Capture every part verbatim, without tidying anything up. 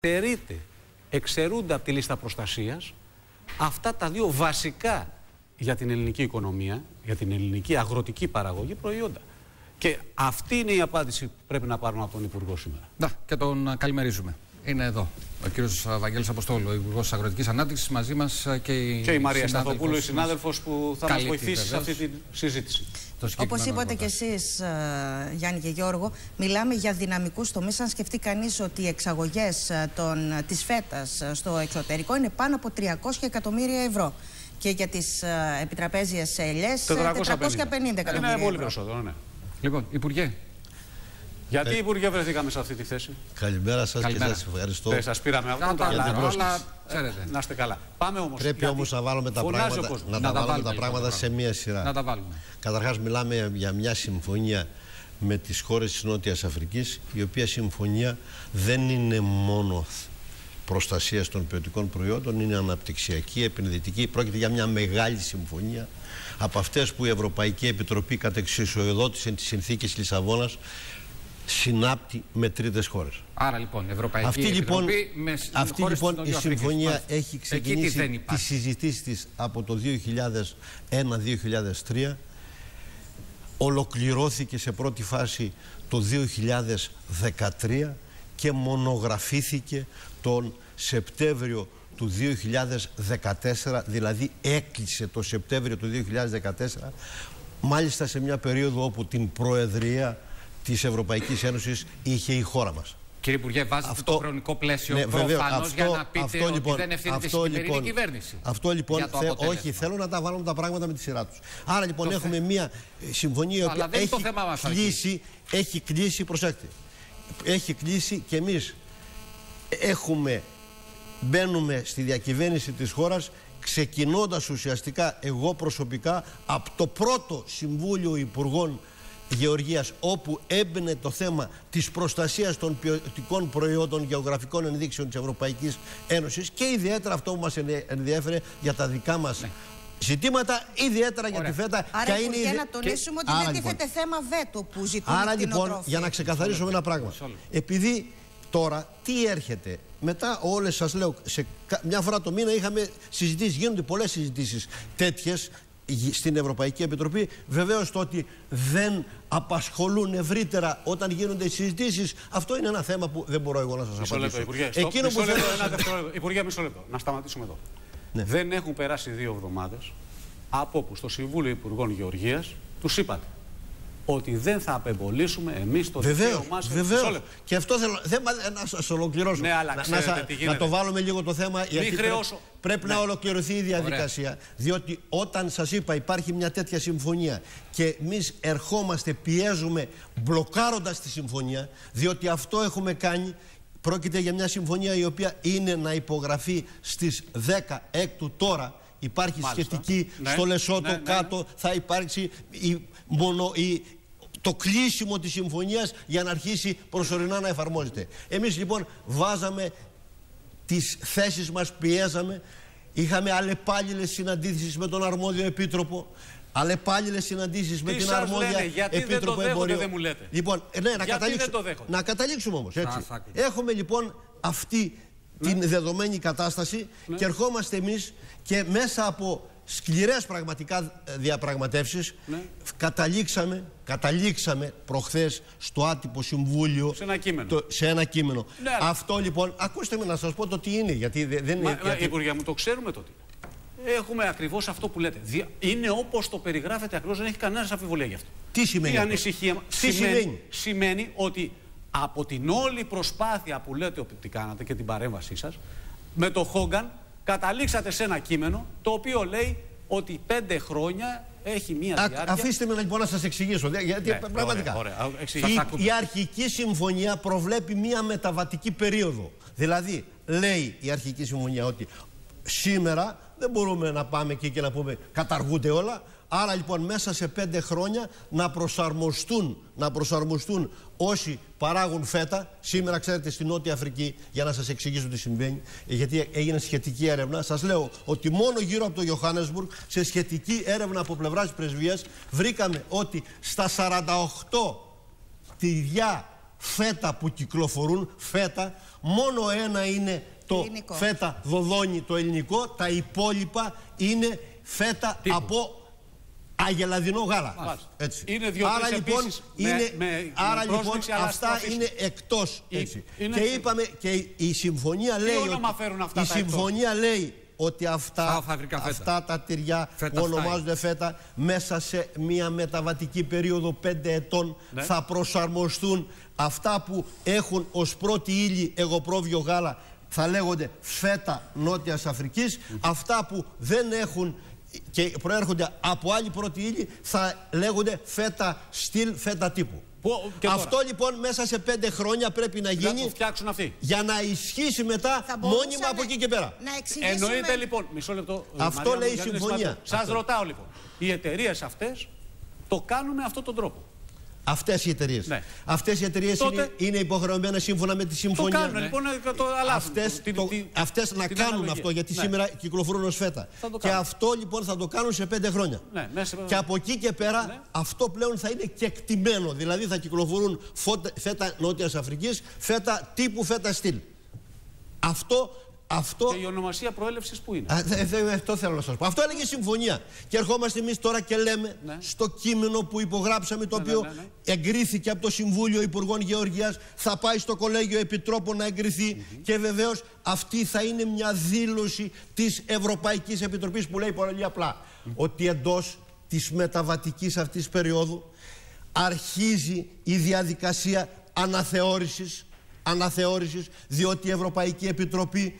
στερείται, εξαιρούνται από τη λίστα προστασίας αυτά τα δύο βασικά για την ελληνική οικονομία, για την ελληνική αγροτική παραγωγή προϊόντα. Και αυτή είναι η απάντηση που πρέπει να πάρουμε από τον Υπουργό σήμερα. Να, και τον καλημερίζουμε. Είναι εδώ ο κύριος Βαγγέλης Αποστόλου, ο Υπουργός Αγροτικής Ανάπτυξης, μαζί μας και η, και η Μαρία Σταθοπούλου, η συνάδελφος που θα μας βοηθήσει βεβαίως σε αυτή τη συζήτηση. Όπως είπατε και εσείς, Γιάννη και Γιώργο, μιλάμε για δυναμικούς τομείς. Αν σκεφτεί κανείς ότι οι εξαγωγές των, της φέτας στο εξωτερικό είναι πάνω από τριακόσια εκατομμύρια ευρώ. Και για τις επιτραπέζιες ελιές τετρακόσια πενήντα εκατομμύρια. Είναι πολύ περισσότερο, ναι. Λοιπόν, Υπουργέ. Γιατί, ε... Υπουργέ, βρεθήκαμε σε αυτή τη θέση? Καλημέρα σας. Καλημέρα. Και σας ευχαριστώ. Δεν σας πήραμε αυτό, αλλά ξέρετε. Να είστε καλά. Πάμε όμως. Πρέπει γιατί... όμως να βάλουμε τα πράγματα, να να τα βάλουμε τα πράγματα σε μία σειρά. Να τα βάλουμε. Καταρχάς, μιλάμε για μια συμφωνία με τις χώρες της Νότιας Αφρικής, η οποία συμφωνία δεν είναι μόνο προστασίας των ποιοτικών προϊόντων, είναι αναπτυξιακή, επενδυτική. Πρόκειται για μια μεγάλη συμφωνία από αυτές που η Ευρωπαϊκή Επιτροπή κατ' εξουσιοδότησε τις συνθήκες Λισαβόνας συνάπτει με τρίτες χώρες. Άρα λοιπόν, Ευρωπαϊκή αυτή, Επιτροπή λοιπόν, με αυτή λοιπόν η συμφωνία Μάλιστα. έχει ξεκινήσει τις συζητήσεις της από το δύο χιλιάδες ένα δύο χιλιάδες τρία, ολοκληρώθηκε σε πρώτη φάση το δύο χιλιάδες δεκατρία και μονογραφήθηκε τον Σεπτέμβριο του δύο χιλιάδες δεκατέσσερα, δηλαδή έκλεισε το Σεπτέμβριο του δύο χιλιάδες δεκατέσσερα, μάλιστα σε μια περίοδο όπου την Προεδρία της Ευρωπαϊκής Ένωσης είχε η χώρα μας. Κύριε Υπουργέ, βάζετε αυτό το χρονικό πλαίσιο ναι, προφανώς για να πείτε αυτό, ότι λοιπόν, δεν ευθύνεται η σημερινή λοιπόν, κυβέρνηση. Αυτό λοιπόν, θε, όχι, θέλω να τα βάλουμε τα πράγματα με τη σειρά τους. Άρα λοιπόν το έχουμε θε... μια συμφωνία η οποία έχει κλείσει, έχει κλείσει, προσέξτε, έχει κλείσει και εμείς έχουμε, μπαίνουμε στη διακυβέρνηση της χώρας, ξεκινώντας ουσιαστικά εγώ προσωπικά από το πρώτο Συμβούλιο Υπουργών Γεωργίας, όπου έμπαινε το θέμα της προστασίας των ποιοτικών προϊόντων γεωγραφικών ενδείξεων της Ευρωπαϊκής Ένωσης και ιδιαίτερα αυτό που μας ενδιέφερε για τα δικά μας ναι. ζητήματα, ιδιαίτερα Ωραία. για τη φέτα. Άρα, είναι για να τονίσουμε και... ότι δεν τίθεται λοιπόν, θέμα βέτο που ζητούμε. Άρα λοιπόν, για να ξεκαθαρίσουμε ένα πράγμα, επειδή τώρα τι έρχεται, μετά όλες σας λέω, σε μια φορά το μήνα είχαμε συζητήσεις, γίνονται πολλές συζητήσεις τέτοιες στην Ευρωπαϊκή Επιτροπή. Βεβαίως το ότι δεν απασχολούν ευρύτερα όταν γίνονται οι συζητήσεις, αυτό είναι ένα θέμα που δεν μπορώ εγώ να σας μισό απαντήσω. Λεπτό, Υπουργέ, Εκείνο μισό που λεπτό, θέλω... ένα δευτερόλεπτο. Υπουργέ, μισό λεπτό. Να σταματήσουμε εδώ. Ναι. Δεν έχουν περάσει δύο εβδομάδες από όπου στο Συμβούλιο Υπουργών Γεωργίας τους είπατε ότι δεν θα απεμπολίσουμε εμείς το δικαίωμά μας. Βεβαίως. Και αυτό θέλω δεν, να σας ολοκληρώσω. Ναι, αλλά ξέρετε, να, τι να το βάλουμε λίγο το θέμα, γιατί χρεώσω... πρέπει, πρέπει ναι. να ολοκληρωθεί η διαδικασία. Ωραία. Διότι όταν σας είπα υπάρχει μια τέτοια συμφωνία και εμείς ερχόμαστε, πιέζουμε μπλοκάροντας τη συμφωνία, διότι αυτό έχουμε κάνει. Πρόκειται για μια συμφωνία η οποία είναι να υπογραφεί στις δέκα έκτου τώρα. Υπάρχει Μάλιστα. σχετική ναι, στο Λεσότο ναι, ναι, κάτω, ναι. θα υπάρξει η, μονο, η, το κλείσιμο της συμφωνίας για να αρχίσει προσωρινά να εφαρμόζεται. Εμείς λοιπόν βάζαμε τις θέσεις μας, πιέζαμε, είχαμε αλλεπάλληλες συναντήσεις με τον αρμόδιο επίτροπο, αλλεπάλληλες συναντήσεις με την αρμόδια λένε, γιατί επίτροπο δεν το εμπορίου. Δεν μου λέτε. Λοιπόν, ναι, να, καταλήξω, δεν το να καταλήξουμε όμως. Έτσι. Έχουμε λοιπόν αυτή ναι. την δεδομένη κατάσταση ναι. και ερχόμαστε εμείς και μέσα από σκληρές πραγματικά διαπραγματεύσεις ναι. καταλήξαμε, καταλήξαμε προχθές στο άτυπο συμβούλιο σε ένα κείμενο. Το, σε ένα κείμενο. Ναι, Αυτό λοιπόν, ακούστε με να σας πω το τι είναι, γιατί δεν μα, είναι... Γιατί... Υπουργέ μου, το ξέρουμε τότε. Έχουμε ακριβώς αυτό που λέτε. Είναι όπως το περιγράφετε ακριβώς, δεν έχει κανένας αμφιβολία γι' αυτό. Τι σημαίνει Η αυτό? ανησυχία Τι σημαίνει? σημαίνει? Σημαίνει ότι από την όλη προσπάθεια που λέτε ότι κάνατε και την παρέμβασή σας, με το Χόγκαν καταλήξατε σε ένα κείμενο το οποίο λέει ότι πέντε χρόνια έχει μία διάρκεια... Α, αφήστε με λοιπόν να σας εξηγήσω, γιατί ναι, πραγματικά ωραία, ωραία, η, η αρχική συμφωνία προβλέπει μία μεταβατική περίοδο. Δηλαδή λέει η αρχική συμφωνία ότι σήμερα δεν μπορούμε να πάμε εκεί και να πούμε καταργούνται όλα. Άρα λοιπόν μέσα σε πέντε χρόνια να προσαρμοστούν, να προσαρμοστούν όσοι παράγουν φέτα. Σήμερα ξέρετε στην Νότια Αφρική, για να σας εξηγήσω τι συμβαίνει, γιατί έγινε σχετική έρευνα, σας λέω ότι μόνο γύρω από το Ιωάννεσμπουργκ, σε σχετική έρευνα από πλευράς της πρεσβείας, βρήκαμε ότι στα σαράντα οκτώ τυριά φέτα που κυκλοφορούν, φέτα, Μόνο ένα είναι το ελληνικό. Φέτα δοδόνι το ελληνικό, τα υπόλοιπα είναι φέτα Τι από αγελαδινό γάλα. Έτσι. Είναι δύο άρα λοιπόν, με, είναι, με, άρα, με λοιπόν αυτά είναι εκτός. Έτσι. Είναι και είπαμε και η συμφωνία λέει ότι, η συμφωνία λέει ότι αυτά, αυτά τα τυριά φέτα που ονομάζονται φέτα μέσα σε μια μεταβατική περίοδο πέντε ετών ναι. θα προσαρμοστούν. Αυτά που έχουν ως πρώτη ύλη εγωπρόβιο γάλα θα λέγονται φέτα Νότιας Αφρικής. Mm. Αυτά που δεν έχουν και προέρχονται από άλλη πρώτη ύλη θα λέγονται φέτα στυλ, φέτα τύπου. Αυτό λοιπόν μέσα σε πέντε χρόνια πρέπει να γίνει το φτιάξουν αυτοί. Για να ισχύσει μετά μόνιμα από εκεί και πέρα. Να εννοείται λοιπόν, μισό λεπτό. Αυτό Μαρία, λέει η συμφωνία. Σας ρωτάω λοιπόν, οι εταιρείες αυτές το κάνουν με αυτόν τον τρόπο. Αυτές οι εταιρείες. Ναι. Αυτές οι εταιρείες Τότε... είναι, είναι υποχρεωμένες σύμφωνα με τη συμφωνία. Το κάνουν, ναι. λοιπόν, το αλλάζουν. Αυτές, την, το, την, αυτές την, να την κάνουν αναλογία. Αυτό, γιατί ναι. σήμερα κυκλοφορούν ως φέτα. Και αυτό λοιπόν θα το κάνουν σε πέντε χρόνια. Ναι, μέσα... Και από εκεί και πέρα ναι. αυτό πλέον θα είναι κεκτημένο. Δηλαδή θα κυκλοφορούν φέτα Νότιας Αφρικής, φέτα τύπου φέτα στυλ. Αυτό... Αυτό... Και η ονομασία προέλευσης που είναι. Αυτό θέλω να σας πω. Αυτό έλεγε η συμφωνία. Και ερχόμαστε εμείς τώρα και λέμε ναι. στο κείμενο που υπογράψαμε, το ναι, οποίο ναι, ναι, ναι. εγκρίθηκε από το Συμβούλιο Υπουργών Γεωργίας, θα πάει στο Κολέγιο Επιτρόπων να εγκριθεί mm-hmm. και βεβαίως αυτή θα είναι μια δήλωση της Ευρωπαϊκής Επιτροπής που λέει πολύ απλά mm-hmm. ότι εντός της μεταβατικής αυτής περίοδου αρχίζει η διαδικασία αναθεώρησης, αναθεώρησης διότι η Ευρωπαϊκή Επιτροπή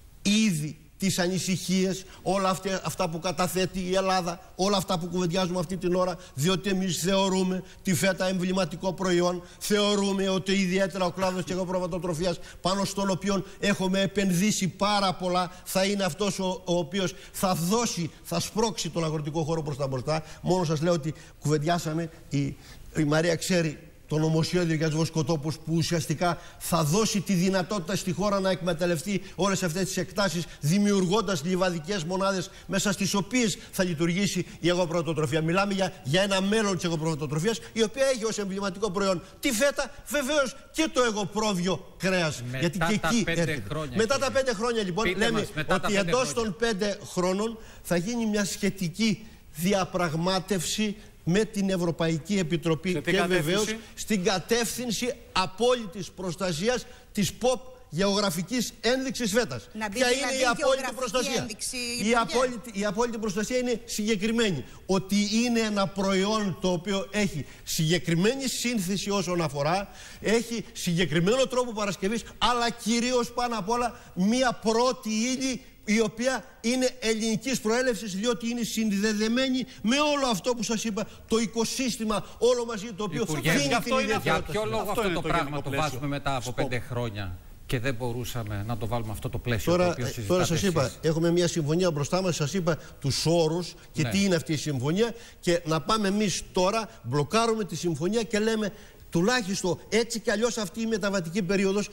ήδη τις ανησυχίες, όλα αυτά, αυτά που καταθέτει η Ελλάδα, όλα αυτά που κουβεντιάζουμε αυτή την ώρα, διότι εμείς θεωρούμε τη φέτα εμβληματικό προϊόν, θεωρούμε ότι ιδιαίτερα ο κλάδος της εγωπροβατοτροφίας, πάνω στον οποίο έχουμε επενδύσει πάρα πολλά, θα είναι αυτός ο, ο οποίος θα δώσει, θα σπρώξει τον αγροτικό χώρο προς τα μπροστά. Μόνο σας λέω ότι κουβεντιάσαμε, η, η Μαρία ξέρει το νομοσχέδιο για τους βοσκοτόπους που ουσιαστικά θα δώσει τη δυνατότητα στη χώρα να εκμεταλλευτεί όλες αυτές τις εκτάσεις, δημιουργώντας λιβαδικές μονάδες μέσα στις οποίες θα λειτουργήσει η εγωπροβατοτροφία. Μιλάμε για, για ένα μέλλον της εγωπροβατοτροφίας, η οποία έχει ως εμβληματικό προϊόν τη φέτα, βεβαίως και το εγωπρόβιο κρέας. Μετά γιατί και εκεί έρχεται. Χρόνια, μετά τα πέντε χρόνια λοιπόν Πείτε λέμε μας, ότι εντός των πέντε χρόνων θα γίνει μια σχετική διαπραγμάτευση με την Ευρωπαϊκή Επιτροπή και βεβαίως στην κατεύθυνση απόλυτης προστασίας της ποπ γεωγραφικής ένδειξης φέτας. Ποια δηλαδή είναι η απόλυτη προστασία? Ένδειξη, η, απόλυτη, η απόλυτη προστασία είναι συγκεκριμένη. Ότι είναι ένα προϊόν το οποίο έχει συγκεκριμένη σύνθεση όσον αφορά, έχει συγκεκριμένο τρόπο παρασκευής, αλλά κυρίως πάνω απ' όλα μία πρώτη ύλη η οποία είναι ελληνικής προέλευσης, διότι είναι συνδεδεμένη με όλο αυτό που σας είπα, το οικοσύστημα όλο μαζί, το οποίο Υπουργέ, δίνει την ιδιαιτερότητα. Για ποιο λόγο αυτό, αυτό το, το πράγμα το βάζουμε μετά από πέντε χρόνια και δεν μπορούσαμε να το βάλουμε αυτό το πλαίσιο? Τώρα, το οποίο συζητάτε τώρα σας είπα, εσείς. έχουμε μια συμφωνία μπροστά μας, σας είπα τους όρους και ναι. τι είναι αυτή η συμφωνία, και να πάμε εμείς τώρα, μπλοκάρουμε τη συμφωνία και λέμε τουλάχιστον έτσι κι αλλιώς αυτή η μεταβατική περίοδος,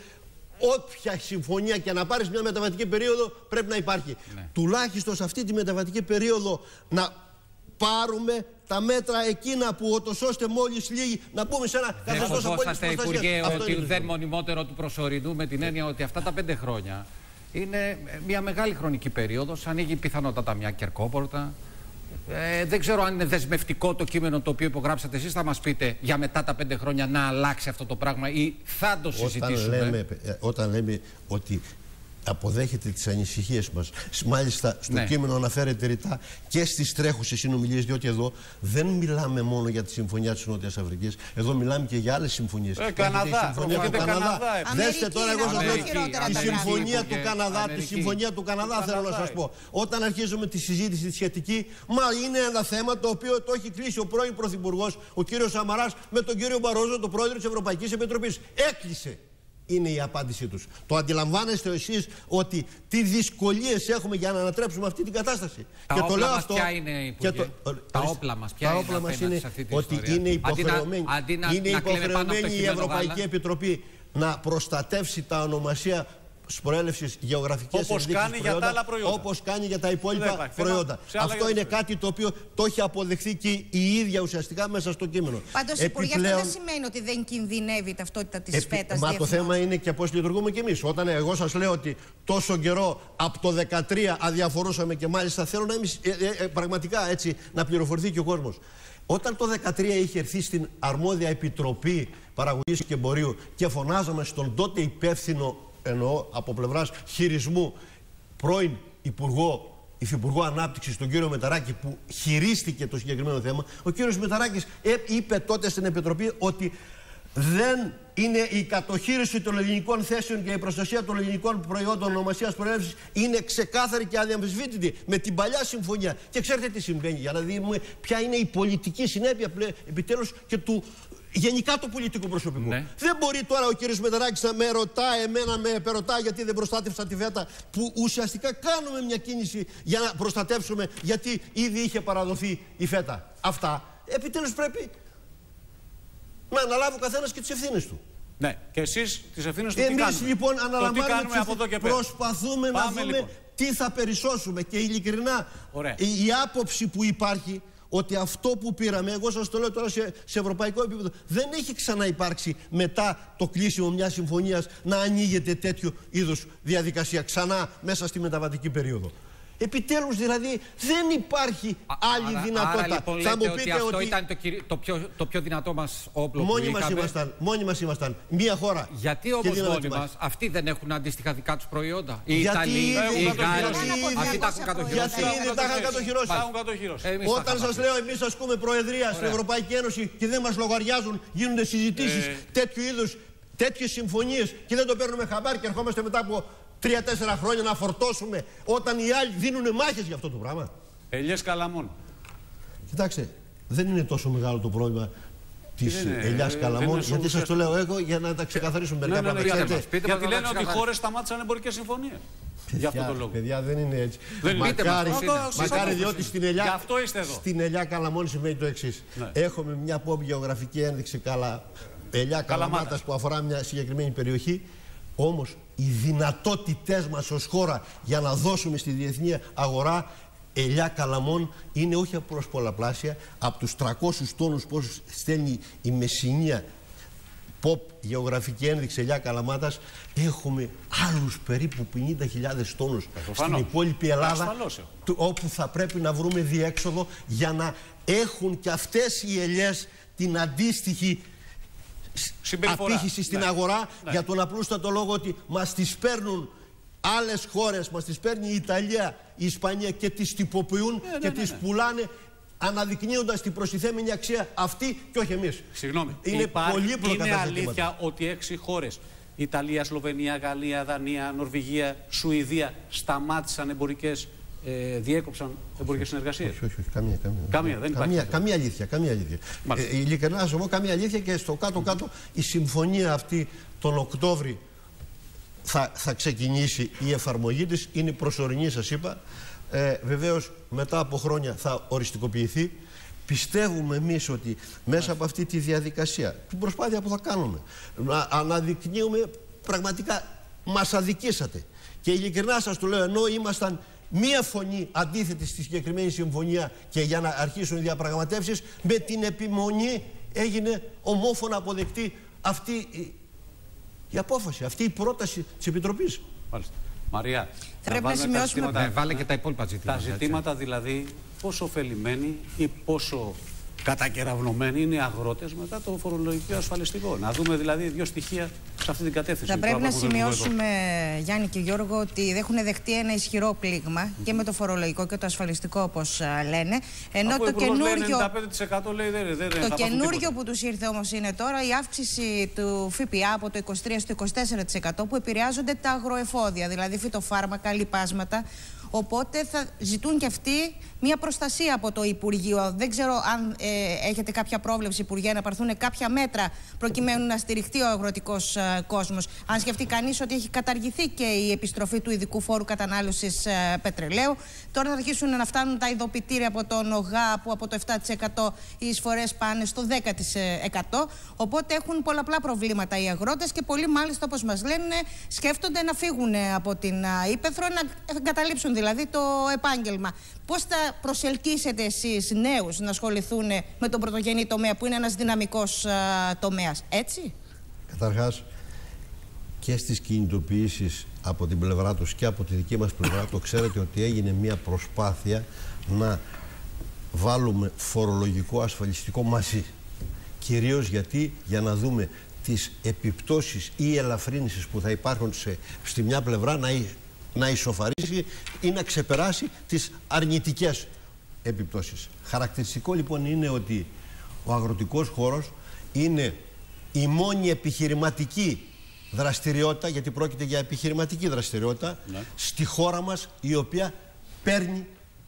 όποια συμφωνία και να πάρεις μια μεταβατική περίοδο πρέπει να υπάρχει. Ναι. Τουλάχιστον σε αυτή τη μεταβατική περίοδο να πάρουμε τα μέτρα εκείνα που ούτως ώστε μόλις λίγοι να πούμε σε ένα καθεστώς απόλυτης προστασίας. Υπουργέ, ότι δεν μονιμότερο του προσωρινού, με την έννοια ότι αυτά τα πέντε χρόνια είναι μια μεγάλη χρονική περίοδος, ανοίγει πιθανότατα μια κερκόπορτα. Ε, δεν ξέρω αν είναι δεσμευτικό το κείμενο το οποίο υπογράψατε εσείς. Θα μας πείτε για μετά τα πέντε χρόνια να αλλάξει αυτό το πράγμα ή θα το συζητήσουμε? Όταν λέμε, όταν λέμε ότι αποδέχεται τις ανησυχίες μας, μάλιστα στο ναι. κείμενο αναφέρεται ρητά και στις τρέχουσες συνομιλίες, διότι εδώ δεν μιλάμε μόνο για τη συμφωνία της Νότιας Αφρικής, εδώ μιλάμε και για άλλες συμφωνίες. Ε, Καναδά, συμφωνία του Καναδά. Καναδά. Δέστε τώρα, εγώ σας λέω τη συμφωνία του Καναδά, τη συμφωνία του Καναδά θέλω να σας πω. Όταν αρχίζουμε τη συζήτηση τη σχετική, μα είναι ένα θέμα το οποίο το έχει κλείσει ο πρώην Πρωθυπουργός, ο κύριος Σαμαράς, με τον κύριο Μπαρόζο, τον πρόεδρο της Ευρωπαϊκής Επιτροπής. Έκλεισε. Είναι η απάντησή τους. Το αντιλαμβάνεστε εσείς ότι τι δυσκολίες έχουμε για να ανατρέψουμε αυτή την κατάσταση? Τα και όπλα το λέω μας αυτό, ποια είναι, Υπουργέ? Το, τα όπλα μας ποια τα είναι, όπλα μας είναι ότι ιστορία. είναι υποχρεωμένη, αντί να, είναι να υποχρεωμένη η Ευρωπαϊκή γάλα. Επιτροπή να προστατεύσει τα ονομασία προέλευσης γεωγραφικές όπως κάνει προϊόντα, για τα άλλα προϊόντα. Όπως κάνει για τα υπόλοιπα προϊόντα. Αυτό είναι κάτι το οποίο το έχει αποδεχθεί και η ίδια ουσιαστικά μέσα στο κείμενο. Πάντως, Υπουργέ, αυτό δεν σημαίνει ότι δεν κινδυνεύει η ταυτότητα της Επί... φέτας. Μα διεθνώς. Το θέμα είναι και πώς λειτουργούμε κι εμείς. Όταν εγώ σας λέω ότι τόσο καιρό από το δεκατρία αδιαφορούσαμε και μάλιστα θέλω να είμαι ε, ε, ε, πραγματικά έτσι να πληροφορηθεί και ο κόσμος. Όταν το δεκατρία είχε έρθει στην αρμόδια Επιτροπή Παραγωγής και Εμπορίου και φωνάζαμε στον τότε υπεύθυνο, εννοώ από πλευράς χειρισμού, πρώην Υπουργό, Υφυπουργό Ανάπτυξης, τον κύριο Μεταράκη, που χειρίστηκε το συγκεκριμένο θέμα, ο κύριος Μεταράκης είπε τότε στην Επιτροπή ότι δεν είναι η κατοχήρωση των ελληνικών θέσεων και η προστασία των ελληνικών προϊόντων ονομασίας προέλευσης είναι ξεκάθαρη και αδιαμφισβήτητη με την παλιά συμφωνία. Και ξέρετε τι συμβαίνει, για να δούμε ποια είναι η πολιτική συνέπεια επιτέλους και του γενικά του πολιτικού προσωπικού. Ναι. Δεν μπορεί τώρα ο κύριος Μεταράκης να με ρωτά, εμένα με περωτά γιατί δεν προστάτευσα τη ΒΕΤΑ, που ουσιαστικά κάνουμε μια κίνηση για να προστατεύσουμε γιατί ήδη είχε παραδοθεί η ΦΕΤΑ. Αυτά επιτέλους πρέπει να αναλάβει ο καθένας και τις ευθύνες του. Ναι, και εσείς τις ευθύνες του. Εμείς λοιπόν αναλαμβάνουμε τις από εδώ και πέρα. Προσπαθούμε Πάμε, να δούμε λοιπόν. τι θα περισσώσουμε. Και ειλικρινά η, η άποψη που υπάρχει ότι αυτό που πήραμε, εγώ σας το λέω τώρα σε, σε ευρωπαϊκό επίπεδο, δεν έχει ξαναυπάρξει μετά το κλείσιμο μιας συμφωνίας να ανοίγεται τέτοιο είδους διαδικασία ξανά μέσα στη μεταβατική περίοδο. Επιτέλους δηλαδή δεν υπάρχει Α, άλλη άρα, δυνατότητα. Άρα λοιπόν θα λέτε μου πείτε ότι αυτό ότι ήταν το, κυρι... το, πιο, το πιο δυνατό μας όπλο μόνοι που μας είχαμε. ήμασταν, μόνοι μας ήμασταν. Μία χώρα. Γιατί όμως μόνοι μας αυτοί δεν έχουν αντίστοιχα δικά τους προϊόντα? Οι Ιταλοί, οι Γάλλοι, αυτοί τα έχουν κατοχυρώσει. Γιατί ήδη τα είχαν κατοχυρώσει. Όταν σας λέω εμείς ασκούμε προεδρία στην Ευρωπαϊκή Ένωση και δεν μας λογαριάζουν, γίνονται συζητήσεις τέτοιου είδους, τέτοιες συμφωνίες και δεν το παίρνουμε χαμπάρι και ερχόμαστε μετά από τρία-τέσσερα χρόνια να φορτώσουμε όταν οι άλλοι δίνουν μάχες για αυτό το πράγμα. Ελιές Καλαμών. Κοιτάξτε, δεν είναι τόσο μεγάλο το πρόβλημα της Ελιάς Καλαμών, γιατί σας το λέω εγώ για να τα ξεκαθαρίσουμε μερικά ναι, ναι, πράγματα. Ναι, γιατί, γιατί λένε ότι οι χώρες σταμάτησαν εμπορικές συμφωνίες. Για αυτό το λόγο. Παιδιά, δεν είναι έτσι. Δεν μακάρι, μακάρι διότι στην Ελιά, στην Ελιά Καλαμών συμβαίνει το εξής. Ναι. Έχουμε μια pop γεωγραφική ένδειξη καλα, Ελιά Καλαμάτας που αφορά μια συγκεκριμένη περιοχή. Όμως οι δυνατότητές μας ως χώρα για να δώσουμε στη διεθνή αγορά Ελιά Καλαμών είναι όχι απλώς πολλαπλάσια. Από τους τριακόσιους τόνους που στέλνει η Μεσσηνία pop γεωγραφική ένδειξη Ελιά Καλαμάτας, έχουμε άλλους περίπου πενήντα χιλιάδες τόνους στην υπόλοιπη Ελλάδα, όπου θα πρέπει να βρούμε διέξοδο για να έχουν και αυτές οι ελιές την αντίστοιχη απήχηση στην ναι. αγορά, ναι. για τον απλούστατο λόγο ότι μας τις παίρνουν άλλες χώρες, μας τις παίρνει η Ιταλία, η Ισπανία και τις τυποποιούν ναι, ναι, και ναι, ναι. τις πουλάνε αναδεικνύοντας την προστιθέμενη αξία αυτή και όχι εμείς. Συγγνώμη, είναι υπάρχει, πολύ είναι αλήθεια ότι έξι χώρες, Ιταλία, Σλοβενία, Γαλλία, Δανία, Νορβηγία, Σουηδία, σταμάτησαν εμπορικές, ε, διέκοψαν εμπορικές συνεργασίες? Όχι, όχι, όχι, καμία, καμία. Καμία, δεν καμία, καμία αλήθεια, καμία αλήθεια. Ε, ειλικρινά να σου πω, καμία αλήθεια, και στο κάτω-κάτω η συμφωνία αυτή τον Οκτώβρη θα, θα ξεκινήσει η εφαρμογή της, είναι προσωρινή σας είπα. Ε, βεβαίως μετά από χρόνια θα οριστικοποιηθεί. Πιστεύουμε εμείς ότι μέσα από αυτή τη διαδικασία, την προσπάθεια που θα κάνουμε, να αναδεικνύουμε πραγματικά μας αδικήσατε. Και ειλικρινά σας το λέω, ενώ ήμασταν μία φωνή αντίθετη στη συγκεκριμένη συμφωνία και για να αρχίσουν οι διαπραγματεύσεις, με την επιμονή έγινε ομόφωνα αποδεκτή αυτή η, η απόφαση, αυτή η πρόταση της Επιτροπής. Μάλιστα. Μαρία, θα πρέπει να σημειώσουμε. Ζητήματα, ναι, βάλε και τα υπόλοιπα ζητήματα. Τα ζητήματα έτσι. Δηλαδή, πόσο ωφελημένοι ή πόσο κατακεραυνομένοι είναι οι αγρότες μετά το φορολογικό ασφαλιστικό. Να δούμε δηλαδή δύο στοιχεία σε αυτή την κατεύθυνση. Θα πρέπει να σημειώσουμε, Γιάννη και Γιώργο, ότι έχουν δεχτεί ένα ισχυρό πλήγμα mm. και με το φορολογικό και το ασφαλιστικό, όπως λένε. Ενώ αφού το καινούριο, ενενήντα πέντε τοις εκατό λέει δεν, δεν, δεν το καινούριο που τους ήρθε όμως είναι τώρα η αύξηση του ΦΠΑ από το είκοσι τρία στο είκοσι τέσσερα τοις εκατό που επηρεάζονται τα αγροεφόδια, δηλαδή φυτοφάρμακα, λιπάσματα. Οπότε θα ζητούν και αυτοί μια προστασία από το Υπουργείο. Δεν ξέρω αν ε, έχετε κάποια πρόβλεψη, Υπουργέ, να πάρθουν κάποια μέτρα προκειμένου να στηριχτεί ο αγροτικός ε, κόσμος. Αν σκεφτεί κανείς ότι έχει καταργηθεί και η επιστροφή του ειδικού φόρου κατανάλωσης ε, πετρελαίου, τώρα θα αρχίσουν να φτάνουν τα ειδοποιητήρια από τον ΟΓΑ, που από το επτά τοις εκατό οι εισφορές πάνε στο δέκα τοις εκατό. Οπότε έχουν πολλαπλά προβλήματα οι αγρότες και πολλοί, μάλιστα, όπως μας λένε, σκέφτονται να φύγουν από την Ήπεθρο, να εγκαταλείψουν δηλαδή το επάγγελμα. Πώς θα προσελκύσετε εσείς νέους να ασχοληθούν με τον πρωτογενή τομέα, που είναι ένας δυναμικός α, τομέας, έτσι? Καταρχάς, και στις κινητοποιήσεις από την πλευρά τους και από τη δική μας πλευρά, το ξέρετε ότι έγινε μια προσπάθεια να βάλουμε φορολογικό ασφαλιστικό μαζί. Κυρίως γιατί, για να δούμε τις επιπτώσεις ή ελαφρύνσεις που θα υπάρχουν σε, στη μια πλευρά, να, να ισοφαρίσει ή να ξεπεράσει τις αρνητικές επιπτώσεις. Χαρακτηριστικό λοιπόν είναι ότι ο αγροτικός χώρος είναι η μόνη επιχειρηματική δραστηριότητα, γιατί πρόκειται για επιχειρηματική δραστηριότητα, ναι, στη χώρα μας, η οποία παίρνει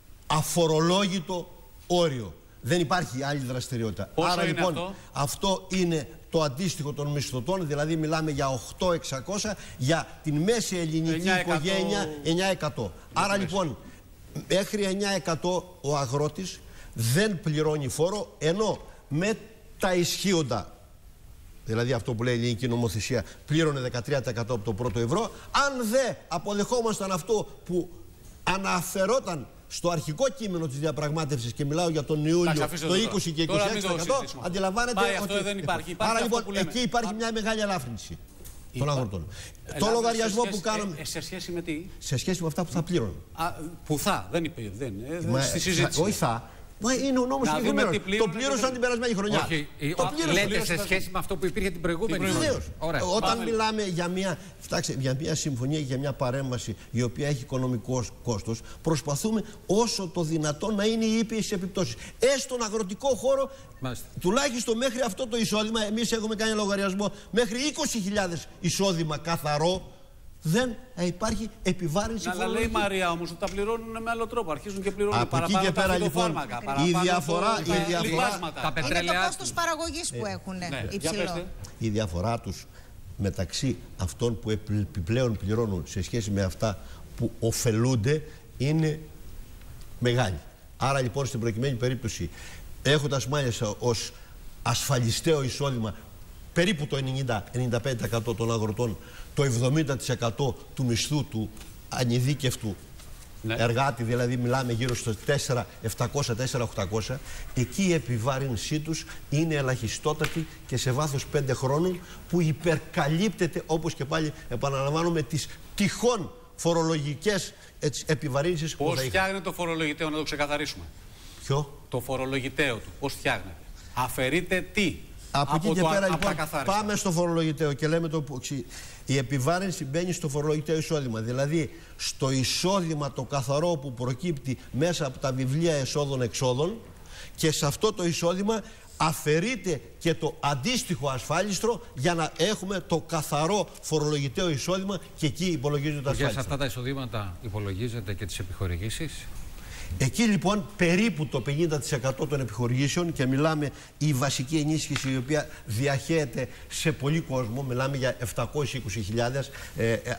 αφορολόγητο όριο. Δεν υπάρχει άλλη δραστηριότητα. Πόσο Άρα είναι λοιπόν αυτό? αυτό είναι το αντίστοιχο των μισθωτών, δηλαδή μιλάμε για οκτώ χιλιάδες εξακόσια, για την μέση ελληνική οικογένεια εννιά εκατό. Άρα λοιπόν μέχρι εννιά εκατό ο αγρότης δεν πληρώνει φόρο, ενώ με τα ισχύοντα, δηλαδή αυτό που λέει η ελληνική νομοθεσία, πλήρωνε δεκατρία τοις εκατό από το πρώτο ευρώ. Αν δεν αποδεχόμασταν αυτό που αναφερόταν στο αρχικό κείμενο της διαπραγμάτευσης, και μιλάω για τον Ιούλιο, το είκοσι και είκοσι έξι τοις εκατό, αντιλαμβάνεται Πάει, ότι... Αυτό δεν υπάρχει. Υπάρχει. Άρα λοιπόν που λέμε. εκεί υπάρχει μια μεγάλη ελάφρυνση των αγροτών. Το λογαριασμό που κάνουμε... Ε, σε σχέση με τι? Σε σχέση με αυτά που θα πλήρωνε. Που θα, δεν είπε. Δεν, ε, Μα, στη συζήτηση. Όχι θα. Μα είναι ο νόμος συγκεκριμένος. Το πλήρωσαν την περασμένη χρονιά. Όχι, το πλήρωσαν. Λέτε σε σχέση με αυτό που υπήρχε την προηγούμενη χρονιά. Όταν Πάμε. μιλάμε για μια, φτάξτε, για μια συμφωνία και για μια παρέμβαση η οποία έχει οικονομικό κόστος, προσπαθούμε όσο το δυνατόν να είναι οι ήπιες επιπτώσεις. Έστω στον αγροτικό χώρο, Μάλιστα. τουλάχιστον μέχρι αυτό το εισόδημα, εμείς έχουμε κάνει λογαριασμό, μέχρι είκοσι χιλιάδες εισόδημα καθαρό, δεν υπάρχει επιβάρυνση φορολογική. Αλλά λέει η Μαρία όμως ότι τα πληρώνουν με άλλο τρόπο. Αρχίζουν και πληρώνουν από παραπάνω εκεί και πέρα, λοιπόν, φάρμακα, η διαφορά, το, η διαφορά τα είναι το κόστος παραγωγής που έχουν ναι. υψηλό. Η διαφορά τους μεταξύ αυτών που επιπλέον πληρώνουν σε σχέση με αυτά που ωφελούνται είναι μεγάλη. Άρα λοιπόν στην προκειμένη περίπτωση, έχοντας μάλιστα ως ασφαλιστέο εισόδημα περίπου το ενενήντα με ενενήντα πέντε τοις εκατό των αγροτών, το εβδομήντα τοις εκατό του μισθού του ανειδίκευτου ναι. εργάτη, δηλαδή μιλάμε γύρω στο τέσσερις χιλιάδες επτακόσια με τέσσερις χιλιάδες οκτακόσια, εκεί η επιβάρυνσή τους είναι ελαχιστότατη και σε βάθος πέντε χρόνων, που υπερκαλύπτεται, όπως και πάλι επαναλαμβάνω, με τις τυχόν φορολογικές επιβαρύνσεις που θα είχαν. Πώς φτιάχνεται το φορολογητέο, να το ξεκαθαρίσουμε? Ποιο? Το φορολογητέο του, πώς φτιάχνεται? Αφαιρείται τι? Από, από εκεί και το, πέρα λοιπόν πάμε στο φορολογητέο και λέμε το εξή. Η επιβάρυνση μπαίνει στο φορολογητέο εισόδημα. Δηλαδή στο εισόδημα το καθαρό που προκύπτει μέσα από τα βιβλία εσόδων-εξόδων, και σε αυτό το εισόδημα αφαιρείται και το αντίστοιχο ασφάλιστρο για να έχουμε το καθαρό φορολογητέο εισόδημα, και εκεί υπολογίζεται το ασφάλιστρο. Και σε αυτά τα εισοδήματα υπολογίζεται και τις επιχορηγήσεις? Εκεί λοιπόν περίπου το πενήντα τοις εκατό των επιχορηγήσεων, και μιλάμε η βασική ενίσχυση η οποία διαχέεται σε πολύ κόσμο, μιλάμε για επτακόσιες είκοσι χιλιάδες ε, ε,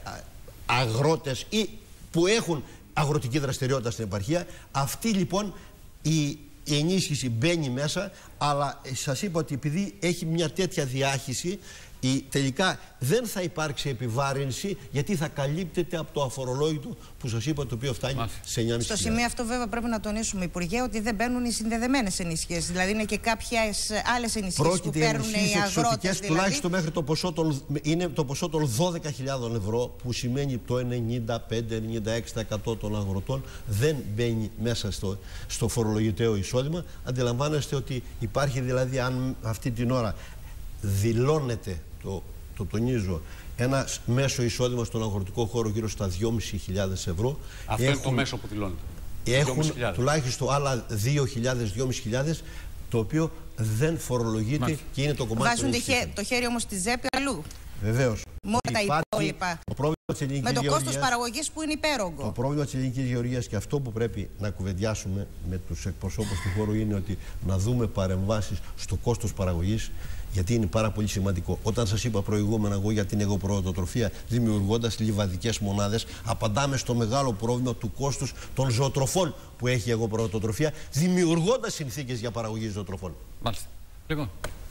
αγρότες ή που έχουν αγροτική δραστηριότητα στην επαρχία. Αυτή λοιπόν η, η ενίσχυση μπαίνει μέσα, αλλά σας είπα ότι επειδή έχει μια τέτοια διάχυση, η, τελικά δεν θα υπάρξει επιβάρυνση, γιατί θα καλύπτεται από το αφορολόγητο που σας είπα, το οποίο φτάνει Μάλιστα. σε εννιά χιλιάδες. Στο σημείο αυτό βέβαια πρέπει να τονίσουμε, Υπουργέ, ότι δεν μπαίνουν οι συνδεδεμένες ενισχύσεις. Δηλαδή είναι και κάποιες άλλες ενισχύσεις που παίρνουν οι αγρότες. Δηλαδή... Τουλάχιστον μέχρι το ποσό των, είναι το ποσό των δώδεκα χιλιάδων ευρώ, που σημαίνει το ενενήντα πέντε με ενενήντα έξι τοις εκατό των αγροτών δεν μπαίνει μέσα στο, στο φορολογητέο εισόδημα. Αντιλαμβάνεστε ότι υπάρχει, δηλαδή, αν αυτή την ώρα δηλώνεται, το, το τονίζω, ένα μέσο εισόδημα στον αγροτικό χώρο γύρω στα δυόμισι χιλιάδες ευρώ. Αυτό έχουν, είναι το μέσο που δηλώνεται. Έχουν τουλάχιστον άλλα δύο χιλιάδες με δυόμισι χιλιάδες, το οποίο δεν φορολογείται. Μάλιστα. Και είναι το κομμάτι. Βάζουν το χέρι όμως στη τσέπη αλλού. Βεβαίως. Μόνο τα υπόλοιπα. Το πρόβλημα με το κόστος παραγωγής που είναι υπέρογκο. Το πρόβλημα της ελληνικής γεωργίας και αυτό που πρέπει να κουβεντιάσουμε με τους εκπροσώπους του χώρου είναι ότι να δούμε παρεμβάσεις στο κόστος παραγωγής, γιατί είναι πάρα πολύ σημαντικό. Όταν σας είπα προηγούμενα εγώ για την εγωπροωτοτροφία, δημιουργώντας λιβαδικές μονάδες, απαντάμε στο μεγάλο πρόβλημα του κόστους των ζωοτροφών που έχει η εγωπροωτοτροφία, δημιουργώντας συνθήκες για παραγωγή ζωοτροφών. Μάλιστα. Λοιπόν,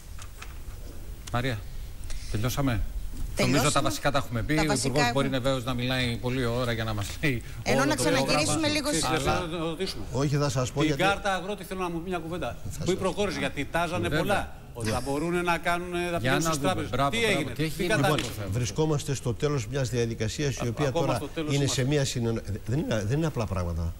Μαρία, τελειώσαμε. Τελειώσαμε. Νομίζω τα βασικά τα έχουμε πει. Τα ο Υπουργός έχουν... μπορεί βεβαίως να μιλάει πολλή ώρα για να μας λέει. Ενώ να ξαναγυρίσουμε λίγο στις αλλά... Όχι, θα σας πω. Την γιατί... κάρτα αγρότη θέλω να μου πει μια κουβέντα. Πού προχώρησε, γιατί τάζανε Βέβαια. πολλά. Ότι θα μπορούν να κάνουν τα πηγαίνουν στις τράπεζες. Τι έγινε, τι, τι κατάληξε. Βρισκόμαστε στο τέλος μιας διαδικασίας η οποία τώρα είναι σε μια συνεννόηση. Δεν είναι απλά πράγματα.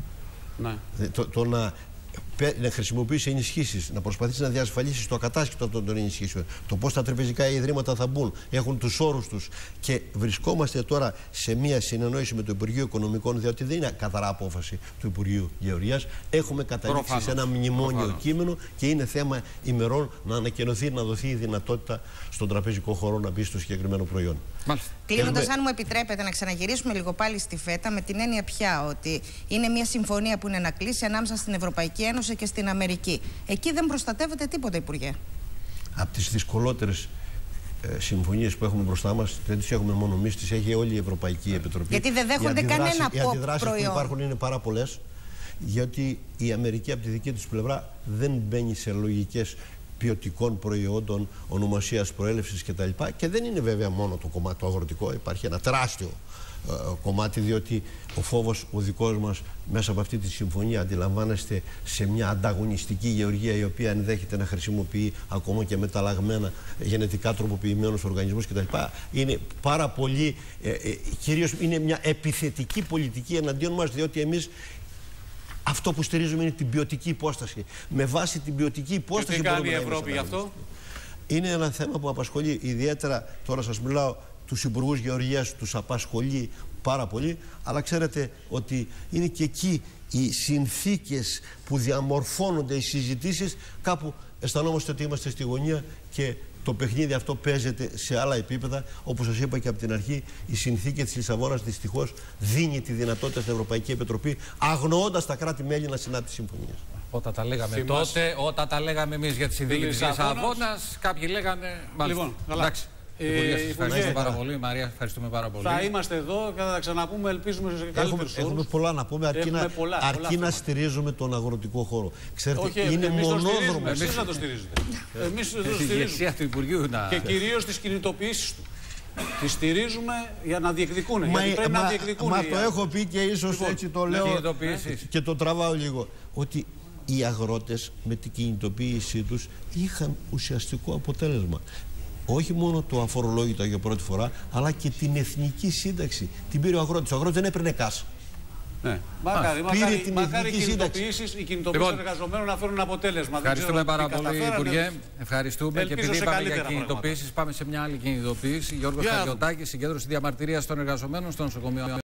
Το να. Να χρησιμοποιήσει ενισχύσεις, να προσπαθήσει να διασφαλίσει το ακατάσχετο αυτών των ενισχύσεων, το πώς τα τραπεζικά ιδρύματα θα μπουν, έχουν τους όρους τους. Και βρισκόμαστε τώρα σε μία συνεννόηση με το Υπουργείο Οικονομικών, διότι δεν είναι καθαρά απόφαση του Υπουργείου Γεωργίας. Έχουμε καταλήξει Προφανώς. σε ένα μνημόνιο Προφανώς. κείμενο και είναι θέμα ημερών να ανακοινωθεί, να δοθεί η δυνατότητα στον τραπεζικό χώρο να μπει στο συγκεκριμένο προϊόν. Κλείνοντας, αν μου επιτρέπετε να ξαναγυρίσουμε λίγο πάλι στη ΦΕΤΑ, με την έννοια πια ότι είναι μια συμφωνία που είναι να κλείσει ανάμεσα στην Ευρωπαϊκή Ένωση και στην Αμερική. Εκεί δεν προστατεύεται τίποτα, Υπουργέ. Από τις δυσκολότερες ε, συμφωνίες που έχουμε μπροστά μας, δεν τις έχουμε μόνο εμείς, τις έχει όλη η Ευρωπαϊκή Επιτροπή. Γιατί δεν δέχονται κανένα από Οι αντιδράσεις που υπάρχουν είναι πάρα πολλές, γιατί η Αμερική από τη δική τους πλευρά δεν μπαίνει σε λογικές ποιοτικών προϊόντων, ονομασίας προέλευσης κτλ. Και δεν είναι βέβαια μόνο το κομμάτι το αγροτικό, υπάρχει ένα τεράστιο ε, κομμάτι, διότι ο φόβος ο δικός μας μέσα από αυτή τη συμφωνία αντιλαμβάνεστε σε μια ανταγωνιστική γεωργία η οποία ενδέχεται να χρησιμοποιεί ακόμα και μεταλλαγμένα γενετικά τροποποιημένους οργανισμούς κτλ. Είναι πάρα πολύ, ε, ε, κυρίως είναι μια επιθετική πολιτική εναντίον μας, διότι εμείς αυτό που στηρίζουμε είναι την ποιοτική υπόσταση. Με βάση την ποιοτική υπόσταση. Και τι κάνει η Ευρώπη γι' αυτό? Είναι ένα θέμα που απασχολεί ιδιαίτερα, τώρα σας μιλάω, τους υπουργούς γεωργίας, τους απασχολεί πάρα πολύ, αλλά ξέρετε ότι είναι και εκεί οι συνθήκες που διαμορφώνονται οι συζητήσεις, κάπου αισθανόμαστε ότι είμαστε στη γωνία και το παιχνίδι αυτό παίζεται σε άλλα επίπεδα. Όπως σας είπα και από την αρχή, η συνθήκη της Λισαβόνας δυστυχώς δίνει τη δυνατότητα στην Ευρωπαϊκή Επιτροπή, αγνοώντας τα κράτη-μέλη να συνάπτει συμφωνίες. Όταν τα λέγαμε Θυμάς... τότε, όταν τα λέγαμε εμείς για τη συνθήκη της Λισαβόνας, κάποιοι λέγανε. Λοιπόν, εντάξει. Ε, ευχαριστούμε πάρα πολύ, Μαρία. Ευχαριστούμε πάρα πολύ. Θα είμαστε εδώ και θα τα ξαναπούμε, ελπίζουμε σε καλύτερους όρους. Έχουμε πολλά να πούμε, αρκεί, να, πολλά, αρκεί πολλά να στηρίζουμε τον αγροτικό χώρο. Ξέρετε, όχι, είναι μονόδρομο. Εσείς να το στηρίζετε. Εμείς το στηρίζουμε. Του Υπουργείου να... Και κυρίως τις κινητοποιήσεις του. Τις στηρίζουμε για να διεκδικούν. Μα, γιατί πρέπει μα, να διεκδικούν. Μα το έχω πει και ίσως λοιπόν, έτσι το λέω και το τραβάω λίγο. Ότι οι αγρότες με την κινητοποίησή τους είχαν ουσιαστικό αποτέλεσμα. Όχι μόνο το αφορολόγητο για πρώτη φορά, αλλά και την εθνική σύνταξη. Την πήρε ο αγρότης. Ο αγρότης δεν έπαιρνε κάσα. Ναι. Μακάρι, μακάρι, μακάρι οι κινητοποιήσεις λοιπόν, εργαζομένων να φέρουν αποτέλεσμα. Ευχαριστούμε πάρα πολύ, Υπουργέ. Ευχαριστούμε. Και επειδή είπαμε για κινητοποιήσεις, πάμε σε μια άλλη κινητοποίηση. Γιώργος Χαγιωτάκης, συγκέντρωση διαμαρτυρίας των εργαζομένων στο νοσοκομείο.